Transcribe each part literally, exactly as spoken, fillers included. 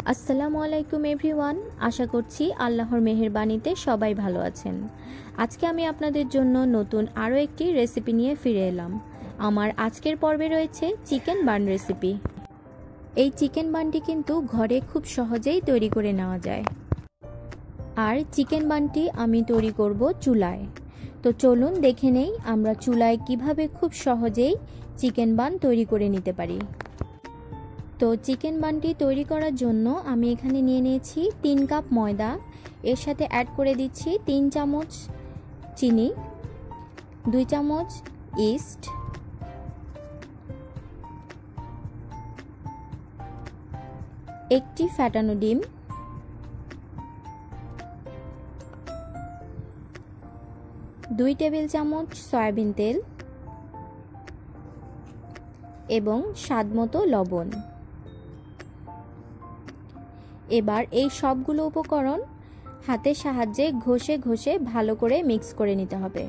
আসসালামু আলাইকুম এভরিওয়ান। আশা করছি আল্লাহর মেহেরবানিতে সবাই ভালো আছেন। আজকে আমি আপনাদের জন্য নতুন আরও একটি রেসিপি নিয়ে ফিরে এলাম। আমার আজকের পর্বে রয়েছে চিকেন বান রেসিপি। এই চিকেন বানটি কিন্তু ঘরে খুব সহজেই তৈরি করে নেওয়া যায়। আর চিকেন বানটি আমি তৈরি করব চুলায়। তো চলুন দেখে নেই আমরা চুলায় কিভাবে খুব সহজেই চিকেন বান তৈরি করে নিতে পারি। তো চিকেন বানটি তৈরি করার জন্য আমি এখানে নিয়ে নিয়েছি তিন কাপ ময়দা, এর সাথে অ্যাড করে দিচ্ছি তিন চামচ চিনি, দুই চামচ ইস্ট, একটি ফ্যাটানো ডিম, দুই টেবিল চামচ সয়াবিন তেল এবং স্বাদমতো লবণ। এবার এই সবগুলো উপকরণ হাতের সাহায্যে ঘষে ঘষে ভালো করে মিক্স করে নিতে হবে।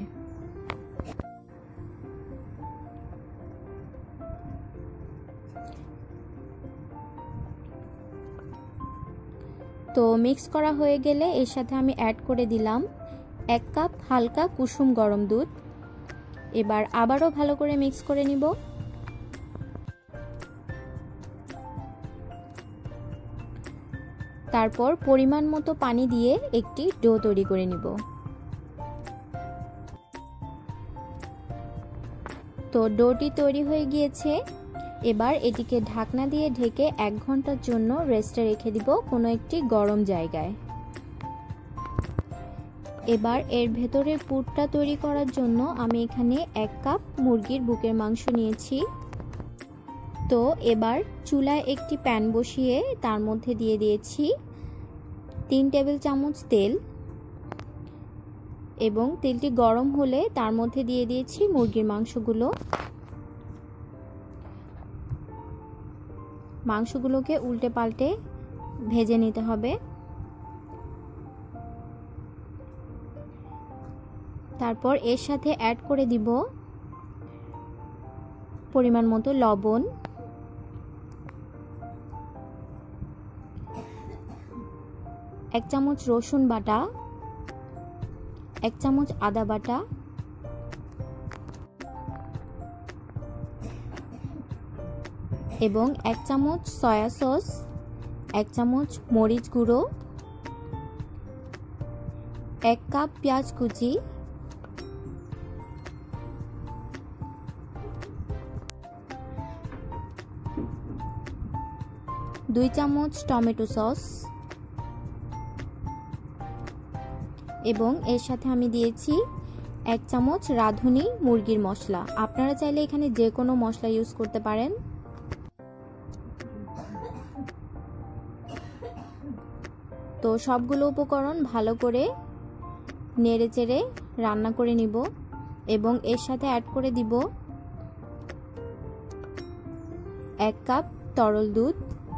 তো মিক্স করা হয়ে গেলে এর সাথে আমি অ্যাড করে দিলাম এক কাপ হালকা কুসুম গরম দুধ। এবার আবারও ভালো করে মিক্স করে নিব। তারপর পরিমাণ মতো পানি দিয়ে একটি ডো তৈরি করে নিব। তো ডোটি তৈরি হয়ে গিয়েছে। এবার এটিকে ঢাকনা দিয়ে ঢেকে এক ঘন্টার জন্য রেস্টে রেখে দিব কোনো একটি গরম জায়গায়। এবার এর ভেতরের পুরটা তৈরি করার জন্য আমি এখানে এক কাপ মুরগির বুকের মাংস নিয়েছি। তো এবার চুলায় একটি প্যান বসিয়ে তার মধ্যে দিয়ে দিয়েছি তিন টেবিল চামচ তেল এবং তেলটি গরম হলে তার মধ্যে দিয়ে দিয়েছি মুরগির মাংসগুলো। মাংসগুলোকে উল্টে পাল্টে ভেজে নিতে হবে। তারপর এর সাথে অ্যাড করে দিব পরিমাণ মতো লবণ, এক চামচ রসুন বাটা, এক চামচ আদা বাটা, এবং এক চামচ সয়া সস, এক চামচ মরিচ গুঁড়ো, এক কাপ পেঁয়াজ কুচি, দুই চামচ টমেটো সস এবং এর সাথে আমি দিয়েছি এক চামচ রাঁধুনি মুরগির মশলা। আপনারা চাইলে এখানে যে কোনো মশলা ইউজ করতে পারেন। তো সবগুলো উপকরণ ভালো করে নেড়ে চেড়ে রান্না করে নিব এবং এর সাথে অ্যাড করে দিব এক কাপ তরল দুধ।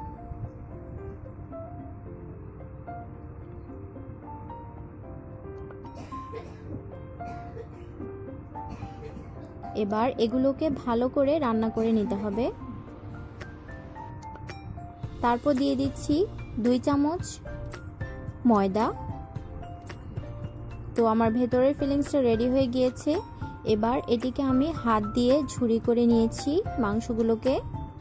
এবার এগুলোকে ভালো করে রান্না করে নিতে হবে। তারপর দিয়ে দিচ্ছি দুই চামচ ময়দা। তো আমার ভেতরের ফিলিংসটা রেডি হয়ে গিয়েছে। এবার এটিকে আমি হাত দিয়ে ঝুরি করে নিয়েছি মাংসগুলোকে।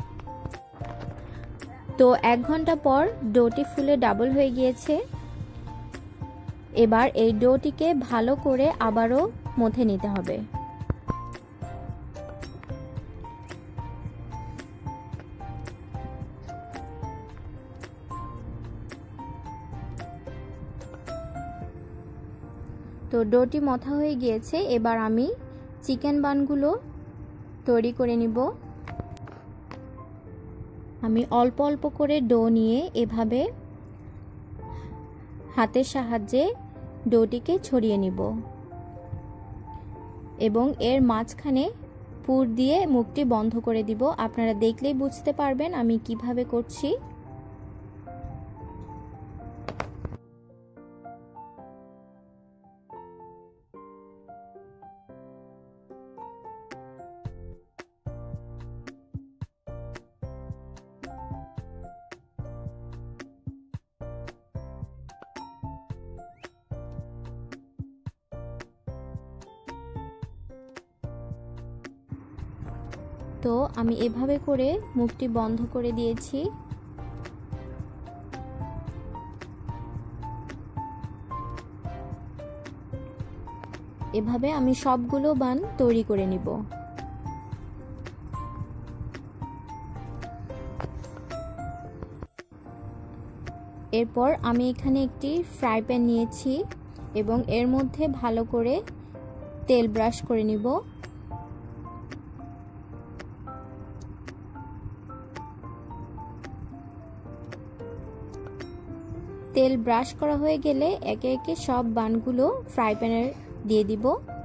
তো এক ঘন্টা পর ডোটি ফুলে ডাবল হয়ে গিয়েছে। এবার এই ডোটিকে ভালো করে আবারও মথে নিতে হবে। তো ডোটি মথা হয়ে গিয়েছে। এবার আমি চিকেন বানগুলো তৈরি করে নিব। আমি অল্প অল্প করে ডো নিয়ে এভাবে হাতের সাহায্যে ডোটিকে ছড়িয়ে নিব এবং এর মাঝখানে পুর দিয়ে মুখটি বন্ধ করে দিব। আপনারা দেখলেই বুঝতে পারবেন আমি কিভাবে করছি। তো আমি এভাবে করে মুখটি বন্ধ করে দিয়েছি। এভাবে আমি সবগুলো বান তৈরি করে নিব। এরপর আমি এখানে একটি ফ্রাই প্যান নিয়েছি এবং এর মধ্যে ভালো করে তেল ব্রাশ করে নিব। তেল ব্রাশ করা হয়ে গেলে একে একে সব বানগুলো ফ্রাই প্যানে দিয়ে দিব।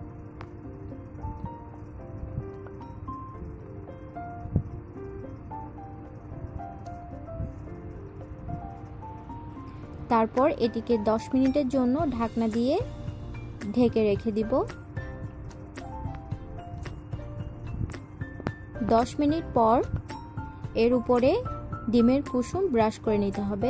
তারপর এটিকে দশ মিনিটের জন্য ঢাকনা দিয়ে ঢেকে রেখে দিব। দশ মিনিট পর এর উপরে ডিমের কুসুম ব্রাশ করে নিতে হবে।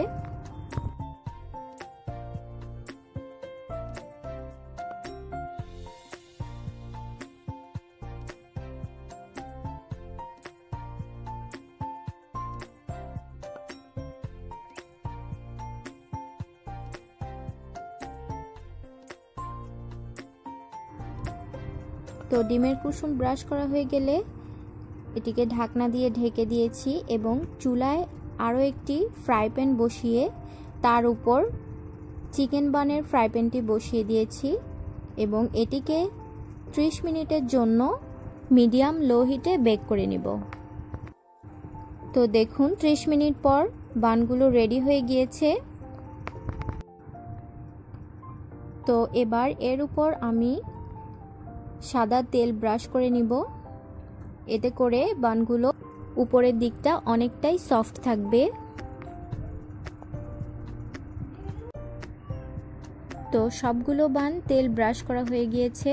তো ডিমের কুসুম ব্রাশ করা হয়ে গেলে এটিকে ঢাকনা দিয়ে ঢেকে দিয়েছি এবং চুলায় আরও একটি ফ্রাই প্যান বসিয়ে তার উপর চিকেন বানের ফ্রাই প্যানটি বসিয়ে দিয়েছি এবং এটিকে ত্রিশ মিনিটের জন্য মিডিয়াম লো হিটে বেক করে নিব। তো দেখুন ত্রিশ মিনিট পর বানগুলো রেডি হয়ে গিয়েছে। তো এবার এর উপর আমি সাদা তেল ব্রাশ করে নিব, এতে করে বানগুলো উপরের দিকটা অনেকটাই সফট থাকবে। তো সবগুলো বান তেল ব্রাশ করা হয়ে গিয়েছে।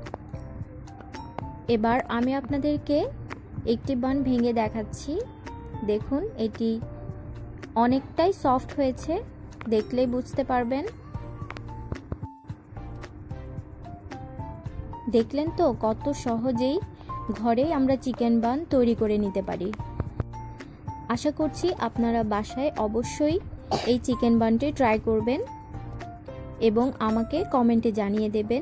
এবার আমি আপনাদেরকে একটি বান ভেঙে দেখাচ্ছি। দেখুন এটি অনেকটাই সফট হয়েছে, দেখলেই বুঝতে পারবেন। দেখলেন তো কত সহজেই ঘরেই আমরা চিকেন বান তৈরি করে নিতে পারি। আশা করছি আপনারা বাসায় অবশ্যই এই চিকেন বানটি ট্রাই করবেন এবং আমাকে কমেন্টে জানিয়ে দেবেন।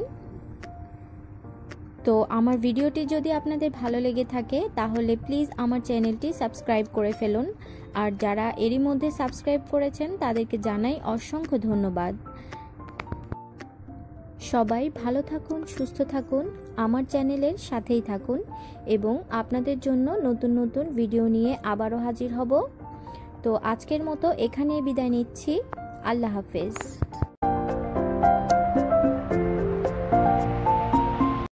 তো আমার ভিডিওটি যদি আপনাদের ভালো লেগে থাকে তাহলে প্লিজ আমার চ্যানেলটি সাবস্ক্রাইব করে ফেলুন। আর যারা এরই মধ্যে সাবস্ক্রাইব করেছেন তাদেরকে জানাই অসংখ্য ধন্যবাদ। সবাই ভালো থাকুন, সুস্থ থাকুন, আমার চ্যানেলের সাথেই থাকুন এবং আপনাদের জন্য নতুন নতুন ভিডিও নিয়ে আবারও হাজির হব। তো আজকের মতো এখানেই বিদায় নিচ্ছি। আল্লাহ হাফেজ।